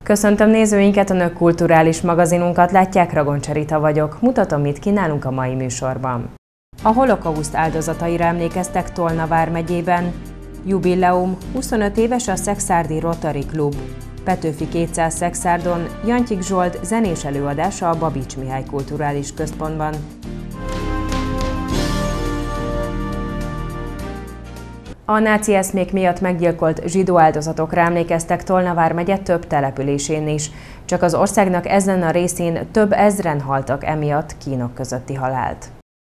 Köszöntöm nézőinket, Önök kulturális magazinunkat látják, Ragoncs Rita vagyok. Mutatom, mit kínálunk a mai műsorban. A holokauszt áldozataira emlékeztek Tolna vármegyében. Jubileum, 25 éves a Szekszárdi Rotary Klub. Petőfi 200 Szekszárdon, Jantyik Zsolt zenés előadása a Babits Mihály Kulturális Központban. A náci eszmék miatt meggyilkolt zsidó áldozatokra emlékeztek Tolna vármegye több településén is. Csak az országnak ezen a részén több ezren haltak emiatt kínok közötti halált.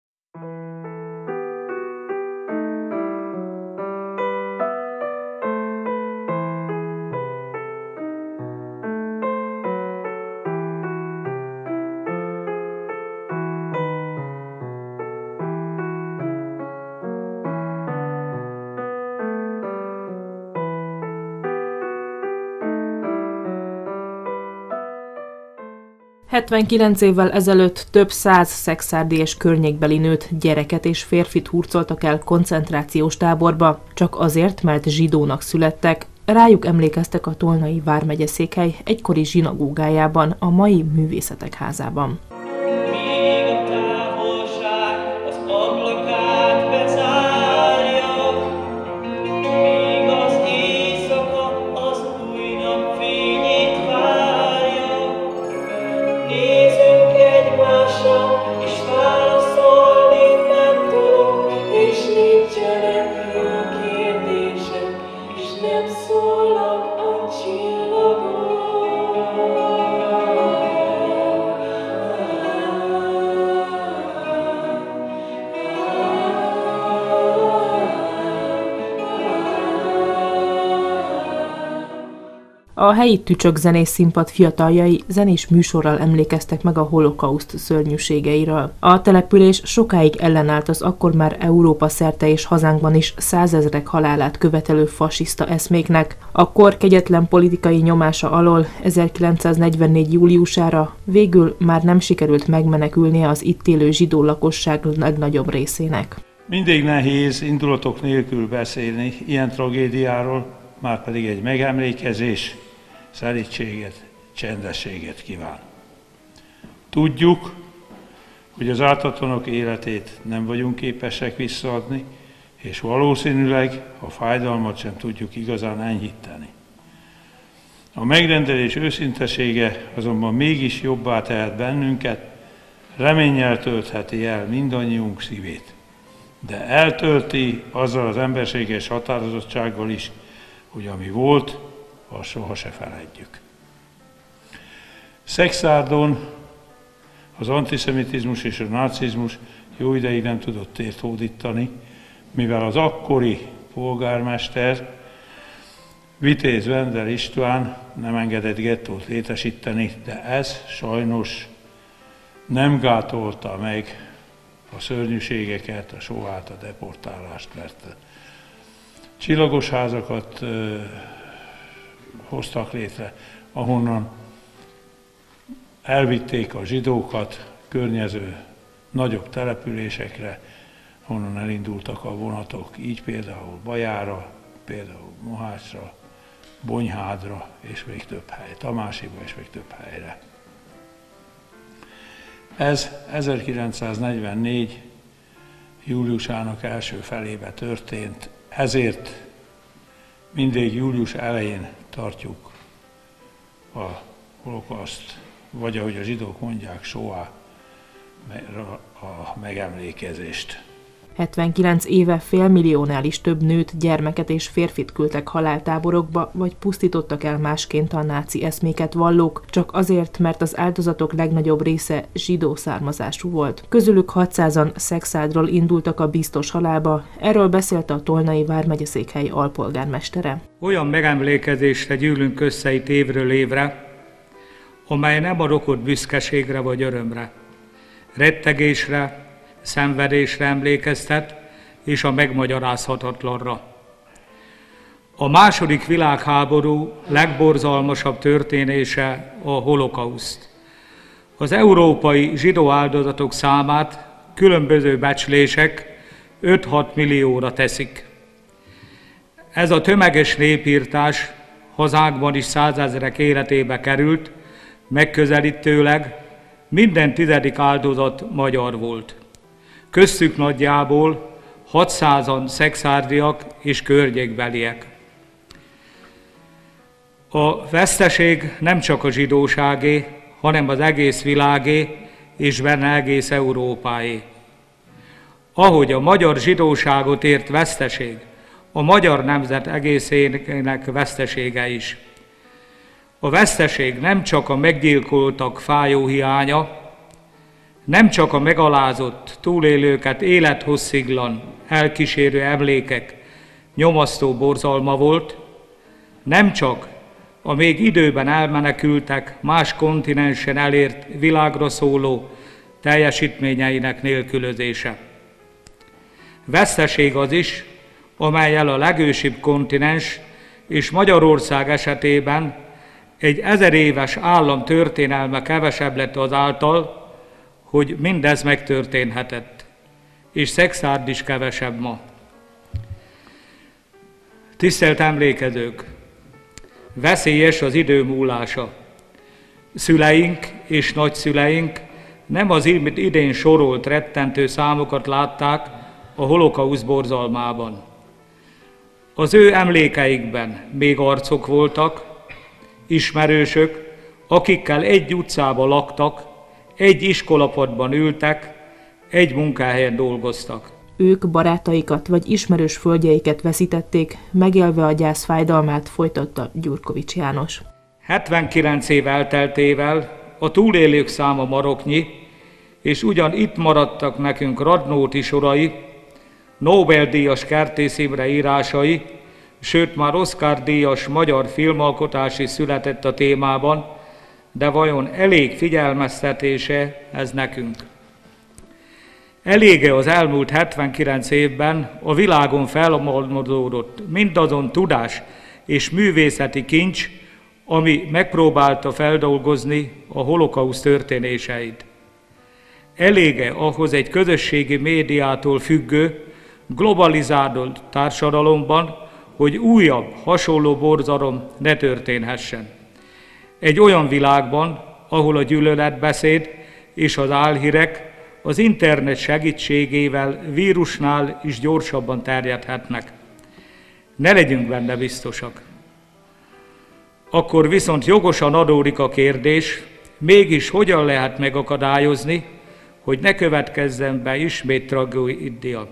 ...79 évvel ezelőtt több száz szekszárdi és környékbeli nőt, gyereket és férfit hurcoltak el koncentrációs táborba, csak azért, mert zsidónak születtek. Rájuk emlékeztek a Tolnai vármegyeszékhely egykori zsinagógájában, a mai Művészetek Házában. A helyi tücsökzenés színpad fiataljai zenés műsorral emlékeztek meg a holokauszt szörnyűségeiről. A település sokáig ellenállt az akkor már Európa szerte és hazánkban is százezrek halálát követelő fasiszta eszméknek. A kor kegyetlen politikai nyomása alól 1944. júliusára végül már nem sikerült megmenekülnie az itt élő zsidó lakosság legnagyobb részének. Mindig nehéz indulatok nélkül beszélni ilyen tragédiáról, márpedig egy megemlékezés szelídséget, csendességet kíván. Tudjuk, hogy az ártatlanok életét nem vagyunk képesek visszaadni, és valószínűleg a fájdalmat sem tudjuk igazán enyhíteni. A megrendelés őszintesége azonban mégis jobbá tehet bennünket, reménnyel töltheti el mindannyiunk szívét, de eltölti azzal az emberséges határozottsággal is, hogy ami volt, azt soha se feledjük. Szekszárdon az antiszemitizmus és a nácizmus jó ideig nem tudott tért hódítani, mivel az akkori polgármester, Vitéz Vendel István nem engedett gettót létesíteni, de ez sajnos nem gátolta meg a szörnyűségeket, a sóhát, a deportálást, mert csillagos házakat hoztak létre, ahonnan elvitték a zsidókat környező nagyobb településekre, honnan elindultak a vonatok, így például Bajára, például Mohácsra, Bonyhádra, és még több hely, Tamásiba, és még több helyre. Ez 1944. júliusának első felébe történt, ezért mindig július elején tartjuk a holokauszt, vagy ahogy a zsidók mondják, soá a megemlékezést. 79 éve félmilliónál is több nőt, gyermeket és férfit küldtek haláltáborokba, vagy pusztítottak el másként a náci eszméket vallók, csak azért, mert az áldozatok legnagyobb része zsidó származású volt. Közülük 600-an Szekszárdról indultak a biztos halálba, erről beszélt a Tolnai vármegyeszékhely alpolgármestere. Olyan megemlékezésre gyűlünk össze itt évről évre, amely nem ad okot büszkeségre vagy örömre, rettegésre, szenvedésre emlékeztet, és a megmagyarázhatatlanra. A II. Világháború legborzalmasabb történése a holokauszt. Az európai zsidó áldozatok számát különböző becslések 5-6 millióra teszik. Ez a tömeges népírtás hazánkban is százezrek életébe került, megközelítőleg minden 10. áldozat magyar volt. Köztük nagyjából 600-an szekszárdiak és környékbeliek. A veszteség nem csak a zsidóságé, hanem az egész világé és benne egész Európáé. Ahogy a magyar zsidóságot ért veszteség, a magyar nemzet egészének vesztesége is. A veszteség nem csak a meggyilkoltak fájó hiánya, nem csak a megalázott túlélőket élethossziglan elkísérő emlékek nyomasztó borzalma volt, nem csak a még időben elmenekültek más kontinensen elért világra szóló teljesítményeinek nélkülözése. Veszteség az is, amellyel a legősibb kontinens és Magyarország esetében egy 1000 éves állam történelme kevesebb lett azáltal, hogy mindez megtörténhetett, és Szekszárd is kevesebb ma. Tisztelt emlékezők! Veszélyes az idő múlása. Szüleink és nagyszüleink nem az idén sorolt rettentő számokat látták a holokauszt borzalmában. Az ő emlékeikben még arcok voltak, ismerősök, akikkel egy utcában laktak, egy iskolapadban ültek, egy munkahelyen dolgoztak. Ők barátaikat vagy ismerős földjeiket veszítették, megélve a gyász fájdalmát, folytatta Gyurkovics János. 79 év elteltével a túlélők száma maroknyi, és ugyan itt maradtak nekünk Radnóti sorai, Nobel-díjas Kertész Imre írásai, sőt már Oscar-díjas magyar filmalkotási született a témában, de vajon elég figyelmeztetése ez nekünk? Elége az elmúlt 79 évben a világon felhalmozódott mindazon tudás és művészeti kincs, ami megpróbálta feldolgozni a holokauszt történéseit. Elége ahhoz egy közösségi médiától függő, globalizált társadalomban, hogy újabb, hasonló borzalom ne történhessen. Egy olyan világban, ahol a gyűlöletbeszéd és az álhírek az internet segítségével vírusnál is gyorsabban terjedhetnek. Ne legyünk benne biztosak. Akkor viszont jogosan adódik a kérdés, mégis hogyan lehet megakadályozni, hogy ne következzen be ismét tragédia.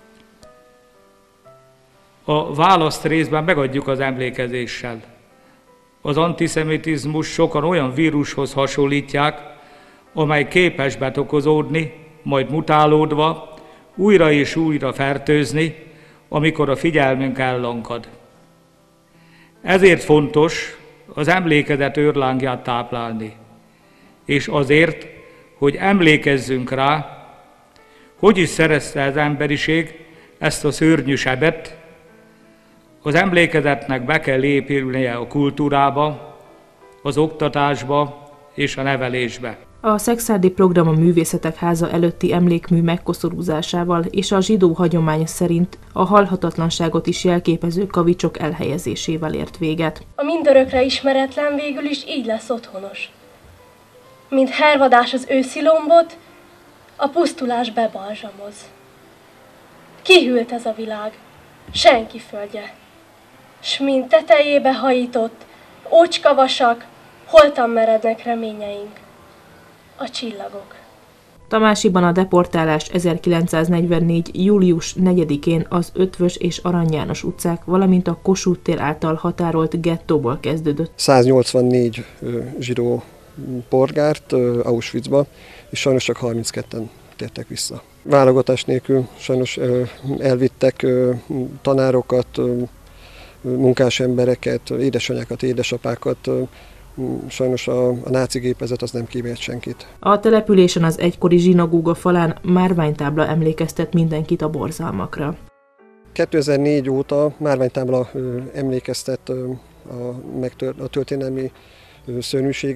A választ részben megadjuk az emlékezéssel. Az antiszemitizmus sokan olyan vírushoz hasonlítják, amely képes betokozódni, majd mutálódva, újra és újra fertőzni, amikor a figyelmünk ellankad. Ezért fontos az emlékezet őrlángját táplálni, és azért, hogy emlékezzünk rá, hogy is szerezte az emberiség ezt a szörnyű sebet. Az emlékezetnek be kell épülnie a kultúrába, az oktatásba és a nevelésbe. A Szekszárdi Program a Művészetek Háza előtti emlékmű megkoszorúzásával és a zsidó hagyomány szerint a halhatatlanságot is jelképező kavicsok elhelyezésével ért véget. A mindörökre ismeretlen végül is így lesz otthonos. Mint hervadás az őszi lombot, a pusztulás bebalzsamoz. Kihűlt ez a világ, senki földje, s mint tetejébe hajított, ócskavasak, holtan merednek reményeink. A csillagok. Tamásiban a deportálás 1944. július 4-én az Ötvös és Arany János utcák, valamint a Kossuth tér által határolt gettóból kezdődött. 184 zsidó polgárt Auschwitzba, és sajnos csak 32-en tértek vissza. Válogatás nélkül sajnos elvittek tanárokat, munkás embereket, édesanyákat, édesapákat. Sajnos a náci gépezet az nem kímélt senkit. A településen az egykori zsinagóga falán márványtábla emlékeztet mindenkit a borzalmakra. 2004 óta márványtábla emlékeztet a történelmi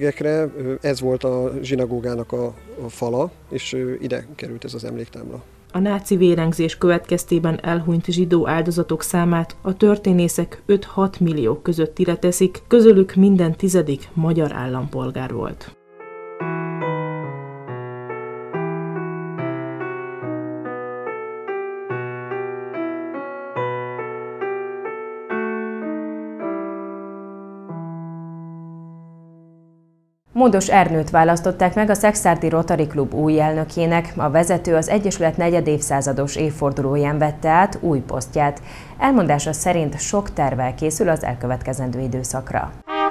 szörnyűségekre. Ez volt a zsinagógának a fala, és ide került ez az emléktábla. A náci vérengzés következtében elhunyt zsidó áldozatok számát a történészek 5-6 millió közöttire teszik, közülük minden 10. magyar állampolgár volt. Módos Ernőt választották meg a Szekszárdi Rotary Klub új elnökének, a vezető az Egyesület negyedévszázados évfordulóján vette át új posztját. Elmondása szerint sok tervvel készül az elkövetkezendő időszakra.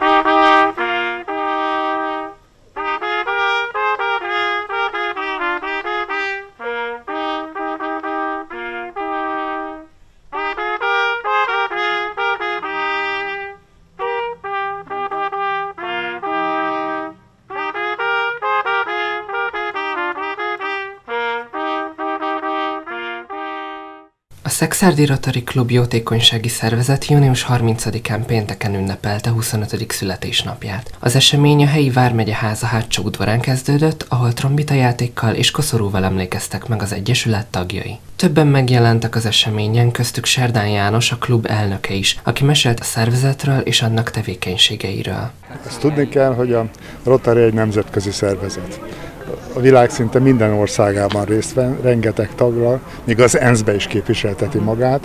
A Szekszárdi Rotary Klub jótékonysági szervezet június 30-án pénteken ünnepelte 25. születésnapját. Az esemény a helyi vármegye háza hátsó udvarán kezdődött, ahol trombitajátékkal és koszorúval emlékeztek meg az egyesület tagjai. Többen megjelentek az eseményen, köztük Serdán János, a klub elnöke is, aki mesélt a szervezetről és annak tevékenységeiről. Ezt tudni kell, hogy a Rotary egy nemzetközi szervezet. A világ szinte minden országában részt vesz, rengeteg tagra, még az ENSZ-be is képviselteti magát,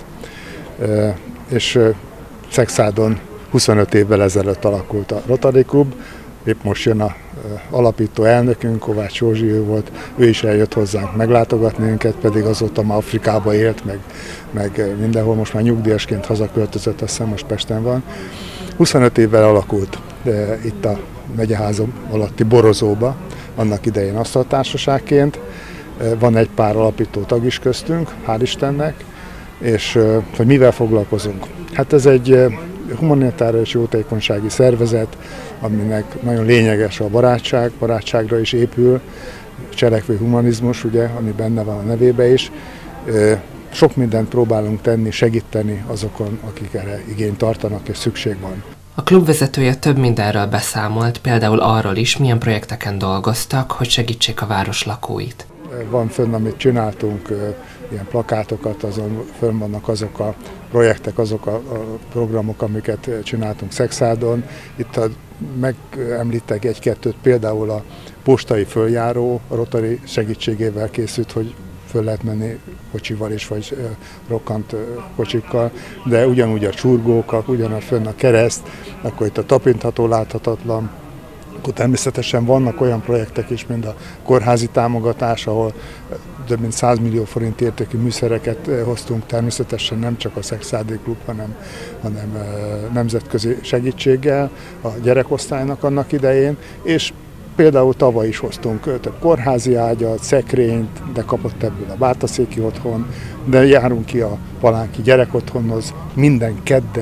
és Szekszárdon 25 évvel ezelőtt alakult a Rotary Klub. Épp most jön az alapító elnökünk, Kovács Józsi, ő volt, ő is eljött hozzánk meglátogatni minket, pedig azóta már Afrikában élt, meg mindenhol, most már nyugdíjasként hazaköltözött, azt hiszem most Pesten van. 25 évvel alakult itt a megyeházam alatti Borozóba, annak idején asztaltársaságként. Van egy pár alapító tag is köztünk, hál' Istennek, és hogy mivel foglalkozunk? Hát ez egy humanitárius jótékonysági szervezet, aminek nagyon lényeges a barátságra is épül, cselekvő humanizmus, ugye, ami benne van a nevébe is. Sok mindent próbálunk tenni, segíteni azokon, akik erre igényt tartanak és szükség van. A klub vezetője több mindenről beszámolt, például arról is, milyen projekteken dolgoztak, hogy segítsék a város lakóit. Van fönn, amit csináltunk, ilyen plakátokat, azon fönn vannak azok a projektek, azok a programok, amiket csináltunk Szekszárdon. Itt megemlítek egy-kettőt, például a postai följáró a Rotary segítségével készült, hogy föl lehet menni kocsival is, vagy rokkant kocsikkal, de ugyanúgy a csurgók, ugyanúgy fönn a kereszt, akkor itt a tapintható, láthatatlan. Akkor természetesen vannak olyan projektek is, mint a kórházi támogatás, ahol több mint 100 millió forint értékű műszereket hoztunk, természetesen nem csak a Szekszárdi Klub, hanem nemzetközi segítséggel a gyerekosztálynak annak idején, és például tavaly is hoztunk több kórházi ágyat, szekrényt, de kapott ebből a Bártaszéki otthon, de járunk ki a Palánki gyerekotthonhoz minden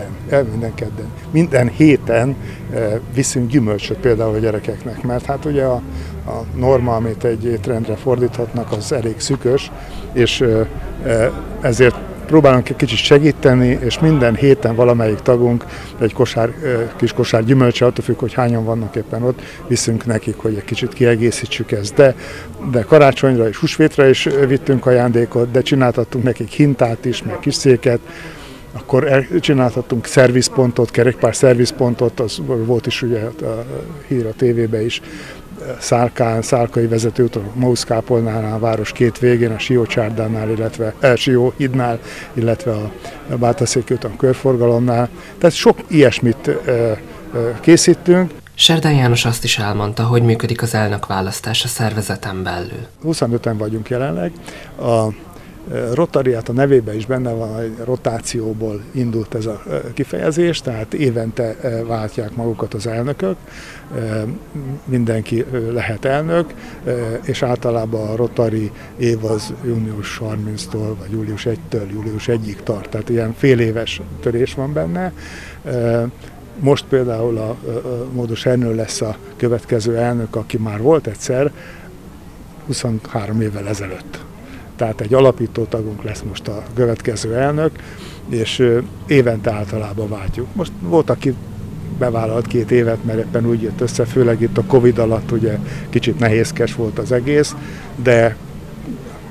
héten viszünk gyümölcsöt például a gyerekeknek, mert hát ugye a norma, amit egy étrendre fordíthatnak, az elég szűkös, és ezért próbálunk egy kicsit segíteni, és minden héten valamelyik tagunk egy kis kosár gyümölcse, attól függ, hogy hányan vannak éppen ott, viszünk nekik, hogy egy kicsit kiegészítsük ezt. De karácsonyra és húsvétra is vittünk ajándékot, de csináltattunk nekik hintát is, meg kis széket, akkor csináltattunk szervizpontot, kerékpár szervizpontot, az volt is ugye a hír a tévében is, Szálkai vezetőúton, Mauszkápolnál, a város két végén, a Siócsárdánál, illetve Sióhídnál, illetve a Bártaszéki úton körforgalomnál. Tehát sok ilyesmit készítünk. Serdán János azt is elmondta, hogy működik az elnökválasztás a szervezeten belül. 25-en vagyunk jelenleg. A Rotary, a nevében is benne van, hogy rotációból indult ez a kifejezés, tehát évente váltják magukat az elnökök, mindenki lehet elnök, és általában a Rotary év az június 30-tól, vagy július 1-től július 1-ig tart, tehát ilyen fél éves törés van benne. Most például a Módos Ernő lesz a következő elnök, aki már volt egyszer, 23 évvel ezelőtt. Tehát egy alapító tagunk lesz most a következő elnök, és évente általában váltjuk. Most volt, aki bevállalt 2 évet, mert éppen úgy jött össze, főleg itt a Covid alatt ugye kicsit nehézkes volt az egész, de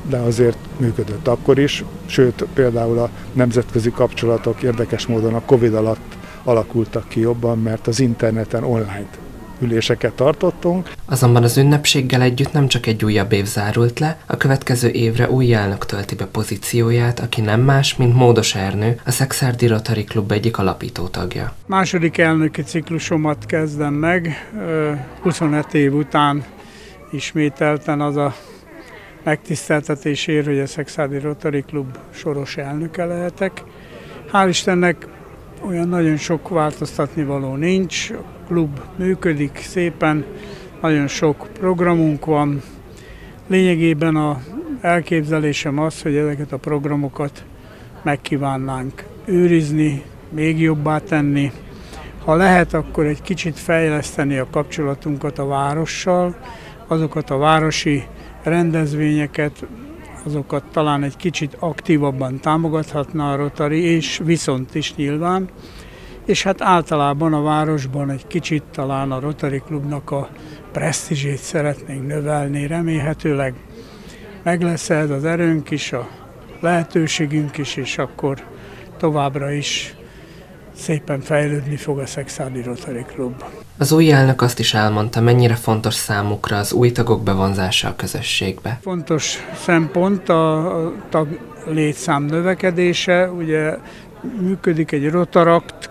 de azért működött akkor is, sőt például a nemzetközi kapcsolatok érdekes módon a Covid alatt alakultak ki jobban, mert az interneten online üléseket tartottunk. Azonban az ünnepséggel együtt nem csak egy újabb év zárult le, a következő évre új elnök tölti be pozícióját, aki nem más, mint Módos Ernő, a Szekszárdi Rotary Klub egyik alapító tagja. Második elnöki ciklusomat kezdem meg, 25 év után ismételten az a megtiszteltetésért, hogy a Szekszárdi Rotary Klub soros elnöke lehetek. Hál' Istennek olyan nagyon sok változtatni való nincs, a klub működik szépen, nagyon sok programunk van. Lényegében az elképzelésem az, hogy ezeket a programokat megkívánnánk őrizni, még jobbá tenni. Ha lehet, akkor egy kicsit fejleszteni a kapcsolatunkat a várossal, azokat a városi rendezvényeket, azokat talán egy kicsit aktívabban támogathatna a Rotary, és viszont is nyilván. És hát általában a városban egy kicsit talán a Rotary Klubnak a presztízsét szeretnénk növelni, remélhetőleg meg lesz ez az erőnk is, a lehetőségünk is, és akkor továbbra is szépen fejlődni fog a Szekszárdi Rotary Klub. Az új elnök azt is elmondta, mennyire fontos számukra az új tagok bevonzása a közösségbe. Fontos szempont a tag létszám növekedése, ugye működik egy Rotarakt,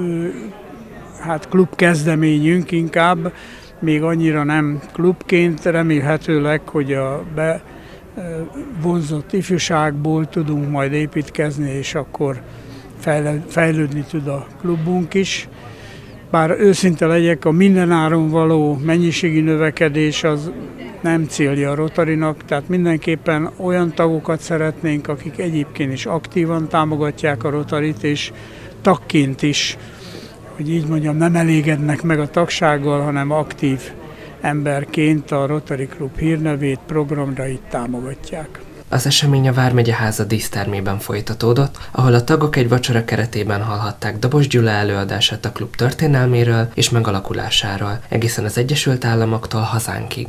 klub kezdeményünk inkább, még annyira nem klubként, remélhetőleg, hogy a bevonzott ifjúságból tudunk majd építkezni, és akkor fejlődni tud a klubunk is. Bár őszinte legyek, a mindenáron való mennyiségi növekedés az nem célja a Rotarynak, tehát mindenképpen olyan tagokat szeretnénk, akik egyébként is aktívan támogatják a Rotaryt, és tagként is, hogy így mondjam, nem elégednek meg a tagsággal, hanem aktív emberként a Rotary Klub hírnevét, programrait támogatják. Az esemény a Vármegyeháza dísztermében folytatódott, ahol a tagok egy vacsora keretében hallhatták Dobos Gyula előadását a klub történelméről és megalakulásáról, egészen az Egyesült Államoktól hazánkig.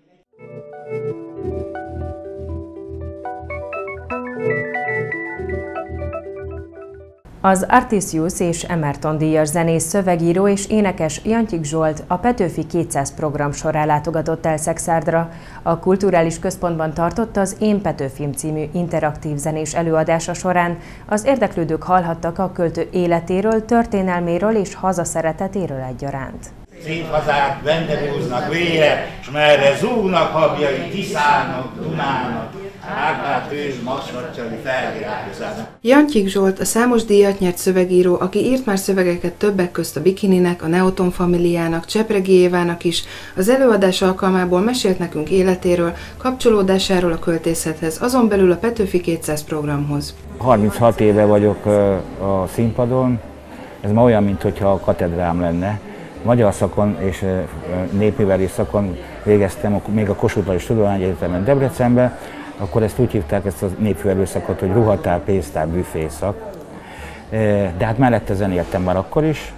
Az Artisius és Emerton díjas zenész, szövegíró és énekes Jantyik Zsolt a Petőfi 200 program során látogatott el Szekszárdra. A Kulturális Központban tartotta az Én Petőfim című interaktív zenés előadása során az érdeklődők hallhattak a költő életéről, történelméről és hazaszeretetéről egyaránt. Szép hazák vendegúznak vére, s merre zúgnak habjai Tiszának, Dunának, Árpád ős, Magsarcsali felvirágoznak. Jantyik Zsolt a számos díjat nyert szövegíró, aki írt már szövegeket többek közt a Bikininek, a Neoton Familiának, Csepregi Évának is. Az előadás alkalmából mesélt nekünk életéről, kapcsolódásáról a költészethez, azon belül a Petőfi 200 programhoz. 36 éve vagyok a színpadon, ez ma olyan, mintha a katedrám lenne. Magyar szakon és népművelés szakon végeztem, még a Kossuth Lajos Tudományegyetemen Debrecenben, akkor ezt úgy hívták, ezt a népművelő szakot, hogy ruhatár, pénztár, büfészak. De hát mellette zenéltem már akkor is.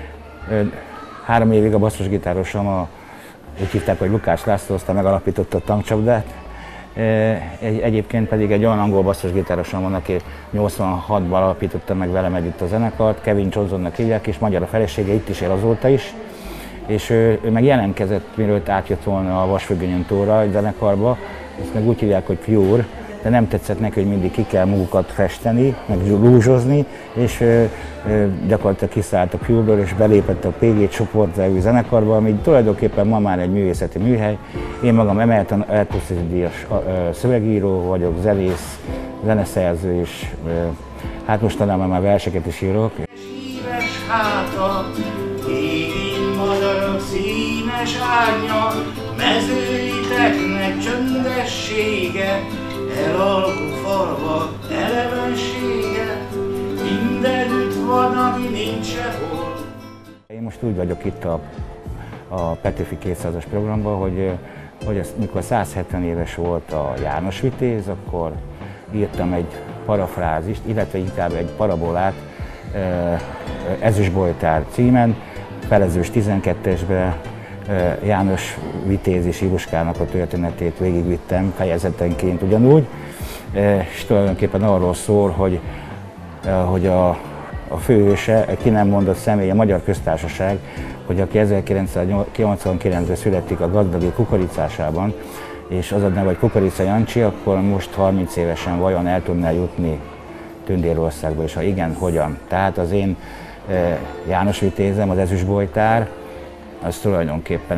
3 évig a basszusgitárosom, úgy hívták, hogy Lukács László, aztán megalapította a tankcsapdát. Egyébként pedig egy olyan angol basszusgitárosom van, aki 86-ban alapította meg velem együtt a zenekart, Kevin Johnsonnak hívják, és magyar a felesége, itt is él azóta is. És ő meg jelentkezett, mielőtt átjött volna a Vasfüggönyön túlra egy zenekarba, ezt meg úgy hívják, hogy Pure, de nem tetszett neki, hogy mindig ki kell magukat festeni, meg lúzsozni, és gyakorlatilag kiszállt a Pure-ből, és belépett a PG csoport nevű zenekarba, ami tulajdonképpen ma már egy művészeti műhely. Én magam Emerton díjas szövegíró vagyok, zenész, zeneszerző, és hát mostanában már verseket is írok. Szíves háta, égén madarak színes árnya, mezőiteknek csöndessége, elalkú falvak elevensége, mindenütt van, ami nincs sehol. Én most úgy vagyok itt a Petőfi 200-as programban, hogy mikor 170 éves volt a János Vitéz, akkor írtam egy parafrázist, illetve inkább egy parabolát Ezüstboltár címen, Felezős 12-esbe János Vitézi síruskának a történetét végigvittem fejezetenként ugyanúgy, és tulajdonképpen arról szól, hogy a főhőse, ki nem mondott személy, a Magyar Köztársaság, hogy aki 1989-ben születik a gazdagi Kukoricásában, és az a neve, hogy Kukorica Jancsi, akkor most 30 évesen vajon el tudná jutni Tündérországba, és ha igen, hogyan. Tehát az én János Vitézem, az ezüstbojtár, az tulajdonképpen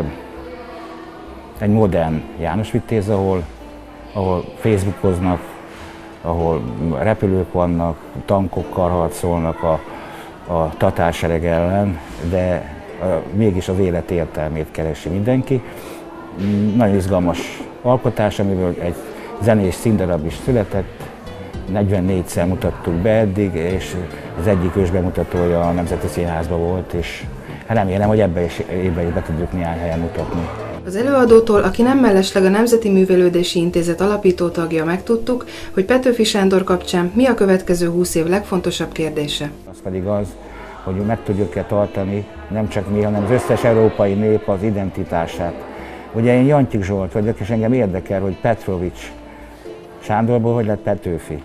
egy modern János Vitéz, ahol facebookoznak, ahol repülők vannak, tankokkal harcolnak a tatársereg ellen, de mégis az élet értelmét keresi mindenki. Nagyon izgalmas alkotás, amiből egy zenés színdarab is született, 44-szer mutattuk be eddig, és az egyik ősbemutatója a Nemzeti Színházban volt, és remélem, hogy ebben is be tudjuk néhány helyen mutatni. Az előadótól, aki nem mellesleg a Nemzeti Művelődési Intézet alapító tagja, megtudtuk, hogy Petőfi Sándor kapcsán mi a következő 20 év legfontosabb kérdése. Az pedig az, hogy meg tudjuk-e tartani, nem csak mi, hanem az összes európai nép az identitását. Ugye én Jantyik Zsolt vagyok, és engem érdekel, hogy Petrovics Sándorból hogy lett Petőfi.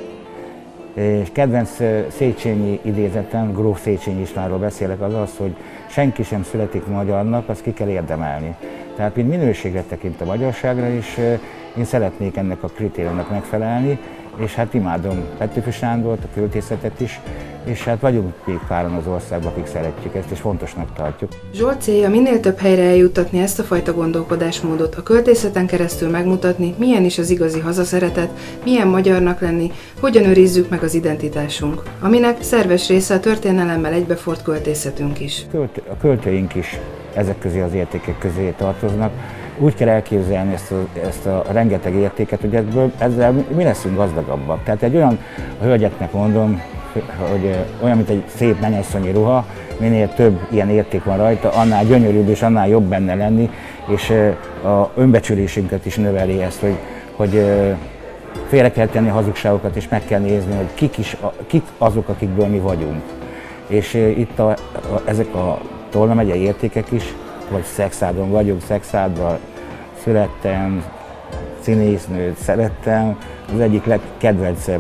És kedvenc Széchenyi idézetem, gróf Széchenyi Istvánról beszélek, az, hogy senki sem születik magyarnak, azt ki kell érdemelni. Tehát mint minőségre tekint a magyarságra, és én szeretnék ennek a kritériumnak megfelelni, és hát imádom Petőfi Sándort, a költészetet is, és hát vagyunk még páran az országban, akik szeretjük ezt, és fontosnak tartjuk. Zsolt célja minél több helyre eljuttatni ezt a fajta gondolkodásmódot, a költészeten keresztül megmutatni, milyen is az igazi hazaszeretet, milyen magyarnak lenni, hogyan őrizzük meg az identitásunk, aminek szerves része a történelemmel egybefort költészetünk is. A költőink is ezek közé az értékek közé tartoznak. Úgy kell elképzelni ezt a rengeteg értéket, hogy ezzel mi leszünk gazdagabbak. Tehát egy olyan, a hölgyeknek mondom, hogy olyan, mint egy szép mennyasszonyi ruha, minél több ilyen érték van rajta, annál gyönyörűbb és annál jobb benne lenni, és a önbecsülésünket is növeli ezt, hogy félre kell tenni a hazugságokat, és meg kell nézni, hogy kik azok, akikből mi vagyunk. És itt ezek a Tolna megyei értékek is, vagy Szekszádon vagyok, Szekszádban születtem, színésznőt szerettem, az egyik legkedvencebb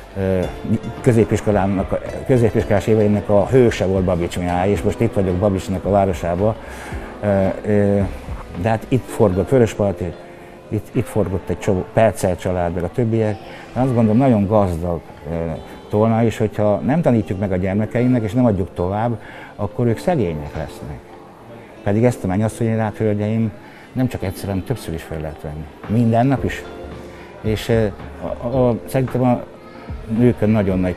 középiskolás éveimnek a hőse volt Babics Mihály, és most itt vagyok Babicsnak a városában. De hát itt forgott Vörösparti, itt forgott egy csomó Percel család, meg a többiek. Azt gondolom, nagyon gazdag Tolna is, hogyha nem tanítjuk meg a gyermekeinknek, és nem adjuk tovább, akkor ők szegények lesznek. Pedig ezt a mennyasszonyirát, hölgyeim, nem csak egyszer, hanem többször is fel lehet venni. Minden nap is. És szerintem a nőkön nagyon nagy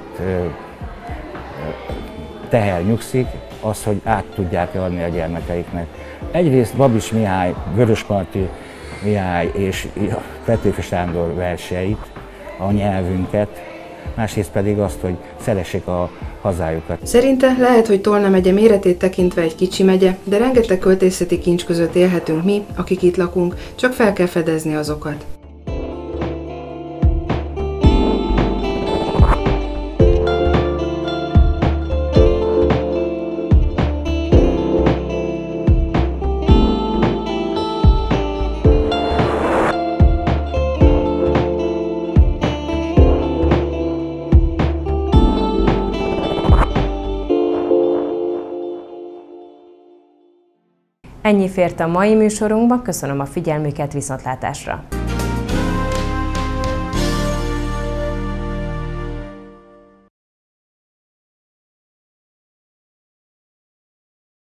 teher nyugszik, az, hogy át tudják adni a gyermekeiknek. Egyrészt Babics Mihály, Vörösparti Mihály és Petőfi Sándor verseit, a nyelvünket, másrészt pedig azt, hogy szeressék a hazájukat. Szerinte lehet, hogy Tolna megye méretét tekintve egy kicsi megye, de rengeteg költészeti kincs között élhetünk mi, akik itt lakunk, csak fel kell fedezni azokat. Ennyi fért a mai műsorunkba, köszönöm a figyelmüket, viszontlátásra!